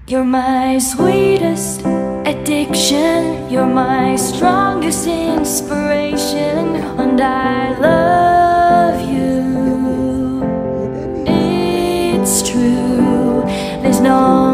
You're my sweetest addiction, you're my strongest inspiration, and I love you. It's true, there's no